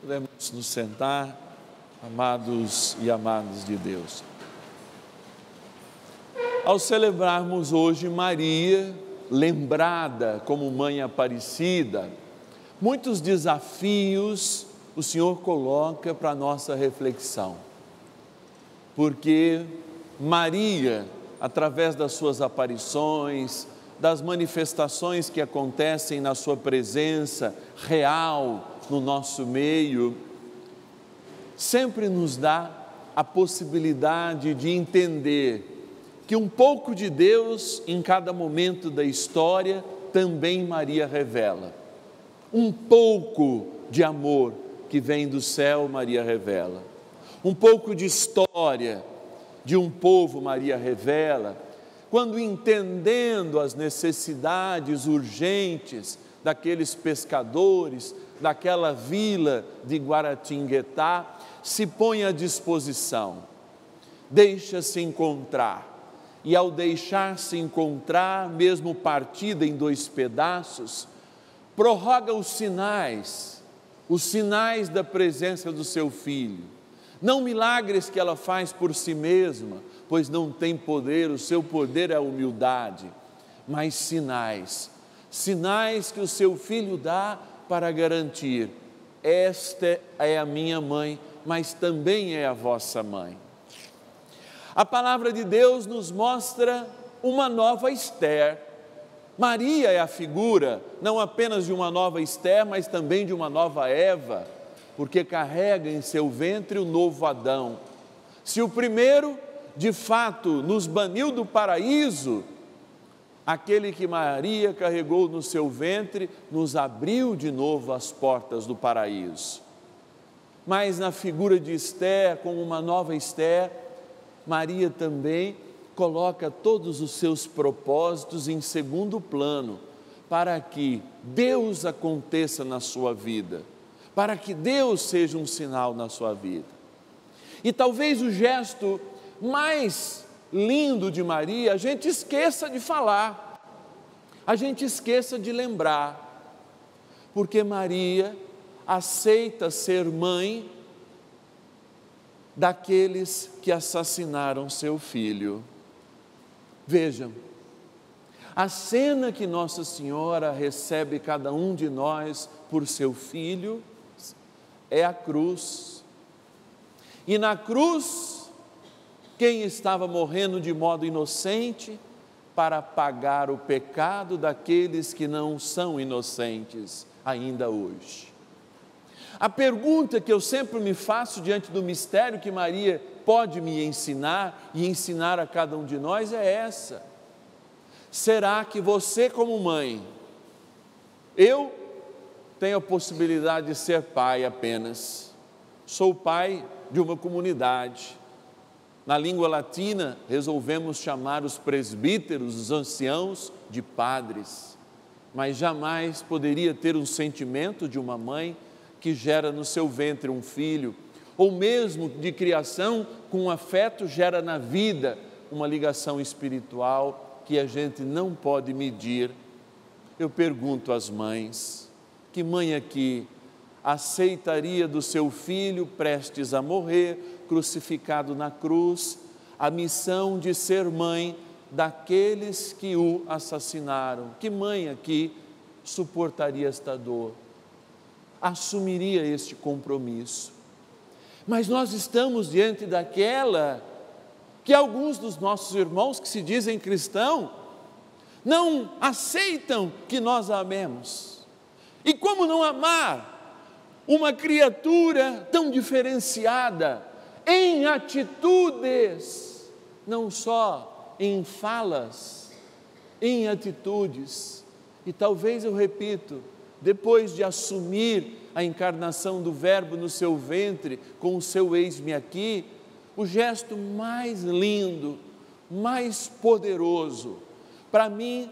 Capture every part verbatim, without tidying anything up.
Podemos nos sentar, amados e amadas de Deus. Ao celebrarmos hoje Maria, lembrada como Mãe Aparecida, muitos desafios o Senhor coloca para a nossa reflexão. Porque Maria, através das suas aparições, das manifestações que acontecem na sua presença real no nosso meio, sempre nos dá a possibilidade de entender que um pouco de Deus em cada momento da história também Maria revela. Um pouco de amor que vem do céu, Maria revela. Um pouco de história de um povo, Maria revela. Quando entendendo as necessidades urgentes daqueles pescadores, daquela vila de Guaratinguetá, se põe à disposição, deixa-se encontrar. E ao deixar-se encontrar, mesmo partida em dois pedaços, prorroga os sinais, os sinais da presença do seu filho. Não milagres que ela faz por si mesma, pois não tem poder, o seu poder é a humildade, mas sinais, sinais que o seu filho dá para garantir, esta é a minha mãe, mas também é a vossa mãe. A palavra de Deus nos mostra uma nova Esther. Maria é a figura não apenas de uma nova Esther, mas também de uma nova Eva, porque carrega em seu ventre o novo Adão. Se o primeiro, de fato, nos baniu do paraíso, aquele que Maria carregou no seu ventre nos abriu de novo as portas do paraíso. Mas na figura de Esther, como uma nova Esther, Maria também coloca todos os seus propósitos em segundo plano, para que Deus aconteça na sua vida, para que Deus seja um sinal na sua vida. E talvez o gesto mais lindo de Maria, a gente esqueça de falar, a gente esqueça de lembrar, porque Maria aceita ser mãe daqueles que assassinaram seu filho. Vejam, a cena que Nossa Senhora recebe cada um de nós por seu filho é a cruz. E na cruz, quem estava morrendo de modo inocente para pagar o pecado daqueles que não são inocentes ainda hoje. A pergunta que eu sempre me faço diante do mistério que Maria pode me ensinar e ensinar a cada um de nós é essa: será que você, como mãe, eu tenho a possibilidade de ser pai apenas? Sou pai de uma comunidade. Na língua latina, resolvemos chamar os presbíteros, os anciãos, de padres, mas jamais poderia ter um sentimento de uma mãe que gera no seu ventre um filho, ou mesmo de criação com um afeto gera na vida uma ligação espiritual que a gente não pode medir. Eu pergunto às mães, que mãe aqui aceitaria do seu filho prestes a morrer, crucificado na cruz, a missão de ser mãe daqueles que o assassinaram? Que mãe aqui suportaria esta dor? Assumiria este compromisso? Mas nós estamos diante daquela que alguns dos nossos irmãos que se dizem cristãos não aceitam que nós a amemos. E como não amar uma criatura tão diferenciada em atitudes, não só em falas, em atitudes? E talvez eu repito, depois de assumir a encarnação do Verbo no seu ventre, com o seu eis-me aqui, o gesto mais lindo, mais poderoso, para mim,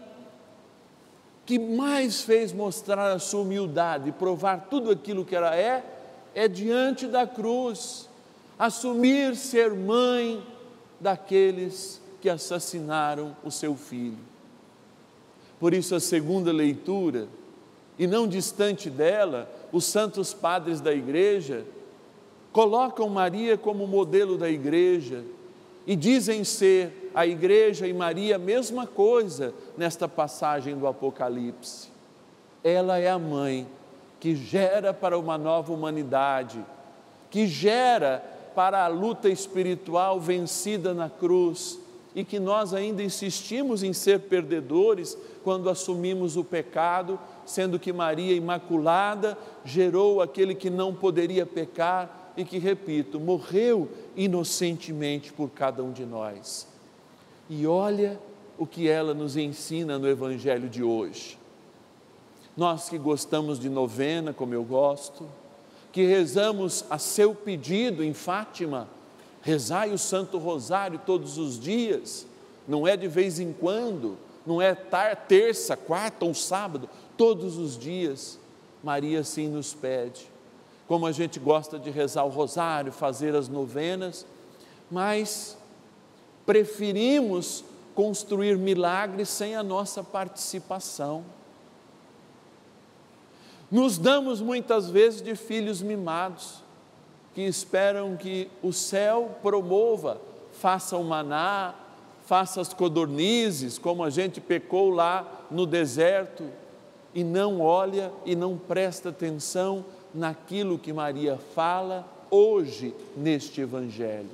que mais fez mostrar a sua humildade e provar tudo aquilo que ela é, é diante da cruz, assumir ser mãe daqueles que assassinaram o seu filho. Por isso a segunda leitura e não distante dela, os santos padres da igreja colocam Maria como modelo da igreja e dizem ser a igreja e Maria a mesma coisa nesta passagem do Apocalipse. Ela é a mãe que gera para uma nova humanidade, que gera para a luta espiritual vencida na cruz e que nós ainda insistimos em ser perdedores quando assumimos o pecado, sendo que Maria Imaculada gerou aquele que não poderia pecar e que, repito, morreu inocentemente por cada um de nós. E olha o que ela nos ensina no Evangelho de hoje. Nós que gostamos de novena, como eu gosto, que rezamos a seu pedido em Fátima, rezai o Santo Rosário todos os dias, não é de vez em quando, não é terça, quarta ou sábado, todos os dias, Maria sim nos pede. Como a gente gosta de rezar o rosário, fazer as novenas, mas preferimos construir milagres sem a nossa participação. Nos damos muitas vezes de filhos mimados, que esperam que o céu promova, faça o maná, faça as codornizes, como a gente pecou lá no deserto, e não olha e não presta atenção naquilo que Maria fala hoje neste Evangelho,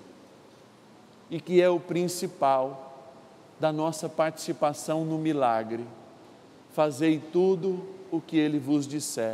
e que é o principal da nossa participação no milagre. Fazei tudo o que Ele vos disser.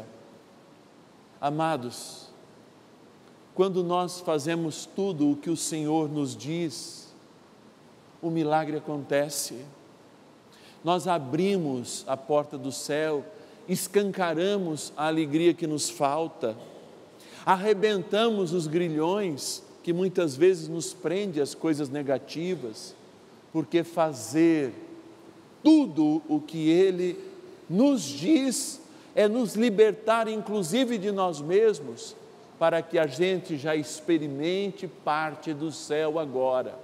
Amados, quando nós fazemos tudo o que o Senhor nos diz, o milagre acontece. Nós abrimos a porta do céu, escancaramos a alegria que nos falta, arrebentamos os grilhões que muitas vezes nos prende às coisas negativas, porque fazer tudo o que Ele nos diz é nos libertar inclusive de nós mesmos, para que a gente já experimente parte do céu agora.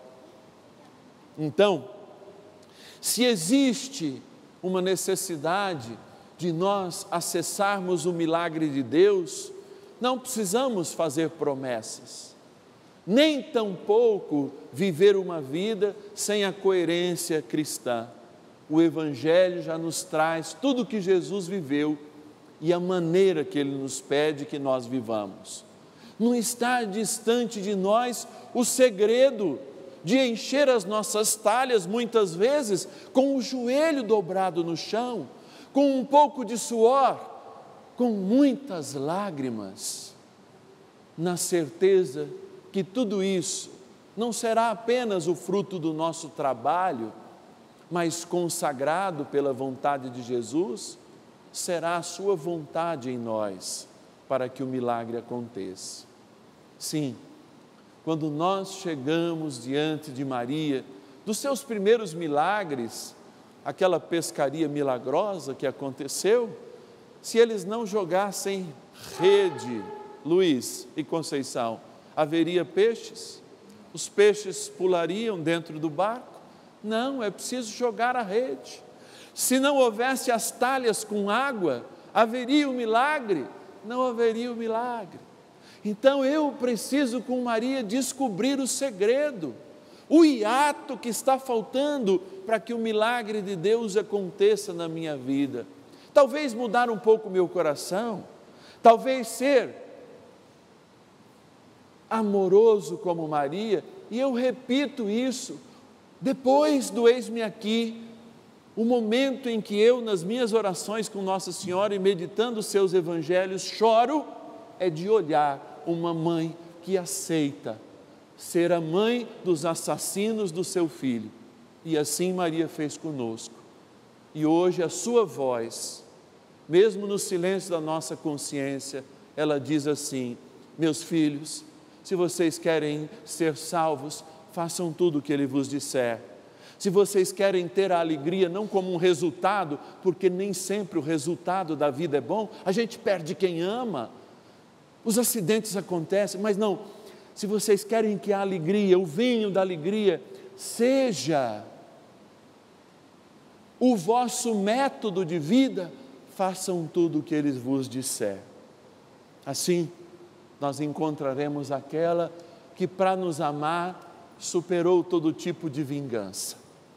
Então, se existe uma necessidade de nós acessarmos o milagre de Deus, não precisamos fazer promessas, nem tampouco viver uma vida sem a coerência cristã. O Evangelho já nos traz tudo o que Jesus viveu e a maneira que Ele nos pede que nós vivamos. Não está distante de nós o segredo de encher as nossas talhas, muitas vezes, com o joelho dobrado no chão, com um pouco de suor, com muitas lágrimas, na certeza que tudo isso não será apenas o fruto do nosso trabalho, mas consagrado pela vontade de Jesus, será a sua vontade em nós, para que o milagre aconteça. Sim, quando nós chegamos diante de Maria, dos seus primeiros milagres, aquela pescaria milagrosa que aconteceu, se eles não jogassem rede, Luiz e Conceição, haveria peixes? Os peixes pulariam dentro do barco? Não, é preciso jogar a rede. Se não houvesse as talhas com água, haveria o milagre? Não haveria o milagre. Então eu preciso com Maria descobrir o segredo, o hiato que está faltando para que o milagre de Deus aconteça na minha vida. Talvez mudar um pouco o meu coração, talvez ser amoroso como Maria, e eu repito isso, depois do eis-me aqui, o momento em que eu, nas minhas orações com Nossa Senhora e meditando os seus evangelhos, choro, é de olhar uma mãe que aceita ser a mãe dos assassinos do seu filho. E assim Maria fez conosco. E hoje a sua voz, mesmo no silêncio da nossa consciência, ela diz assim: meus filhos, se vocês querem ser salvos, façam tudo o que Ele vos disser. Se vocês querem ter a alegria, não como um resultado, porque nem sempre o resultado da vida é bom, a gente perde quem ama, os acidentes acontecem, mas não, se vocês querem que a alegria, o vinho da alegria, seja o vosso método de vida, façam tudo o que Ele vos disser. Assim, nós encontraremos aquela que para nos amar superou todo tipo de vingança.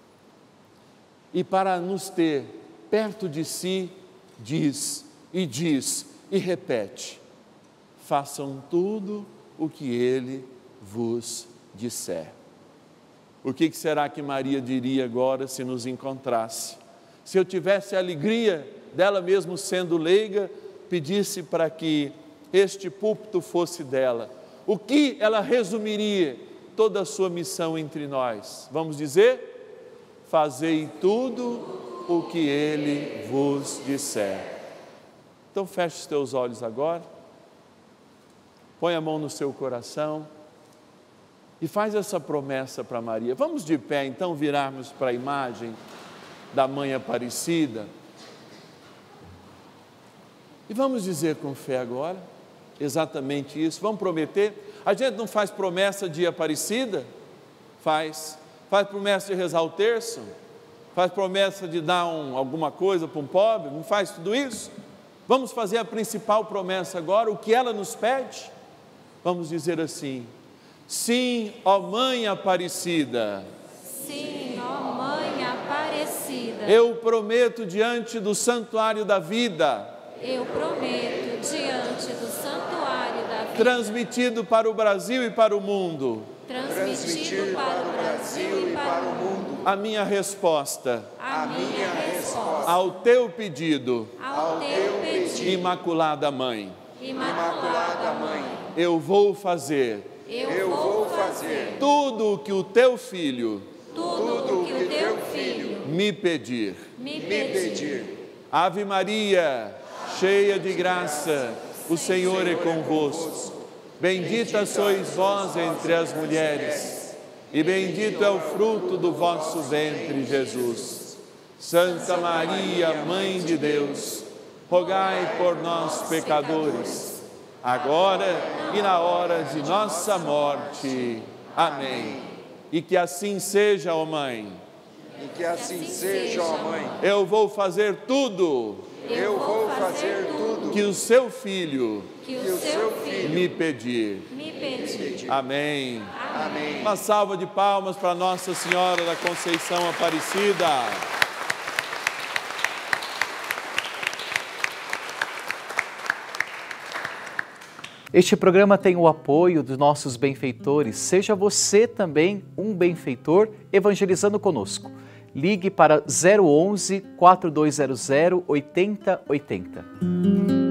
E para nos ter perto de si, diz e diz e repete: façam tudo o que Ele vos disser. O que será que Maria diria agora se nos encontrasse? Se eu tivesse a alegria dela mesmo sendo leiga, pedisse para que este púlpito fosse dela, o que ela resumiria toda a sua missão entre nós? Vamos dizer: fazei tudo o que Ele vos disser. Então feche os teus olhos agora, põe a mão no seu coração e faz essa promessa para Maria. Vamos de pé então, virarmos para a imagem da Mãe Aparecida e vamos dizer com fé agora exatamente isso. Vamos prometer. A gente não faz promessa de Aparecida? Faz. Faz promessa de rezar o terço? Faz promessa de dar um, alguma coisa para um pobre? Não faz tudo isso? Vamos fazer a principal promessa agora, o que ela nos pede? Vamos dizer assim: sim, ó Mãe Aparecida. Sim, ó Mãe Aparecida. Eu prometo diante do Santuário da Vida. Eu prometo diante do Santuário da Vida. Transmitido para o Brasil e para o mundo. Transmitido para o Brasil e para o mundo. A minha resposta. A minha resposta. Ao teu pedido. Ao teu pedido. Imaculada Mãe. Imaculada Mãe. Eu vou fazer. Eu vou fazer tudo o que o teu filho. Tudo o que o teu filho me pedir. Me pedir. Ave Maria, cheia de graça, o Senhor é convosco. Bendita sois vós entre as mulheres, e bendito é o fruto do vosso ventre, Jesus. Santa Maria, Mãe de Deus, rogai por nós, pecadores, agora e na hora de nossa morte. Amém. E que assim seja, ó Mãe. E que assim seja, ó Mãe. Eu vou fazer tudo. Eu vou fazer tudo que o seu filho, que o seu filho me pedir. Me pedir. Amém. Amém. Uma salva de palmas para Nossa Senhora da Conceição Aparecida. Este programa tem o apoio dos nossos benfeitores. Seja você também um benfeitor evangelizando conosco. Ligue para zero onze, quatro dois zero zero, oito zero oito zero.